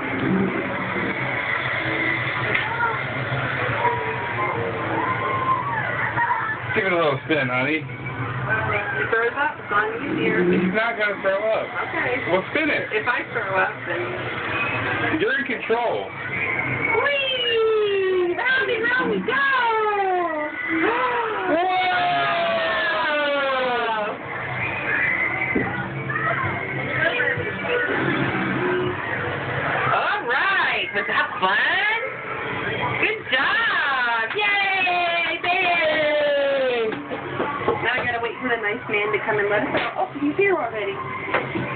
Give it a little spin, honey. He throws up, it's on you here. He's not going to throw up. Okay. Well, spin it. If I throw up, then... You're in control. Whee! Round and round we go! Whoa! All right. Was that fun? Good job! Yay! Babe! Now I gotta wait for the nice man to come and let us out. Oh, he's here already.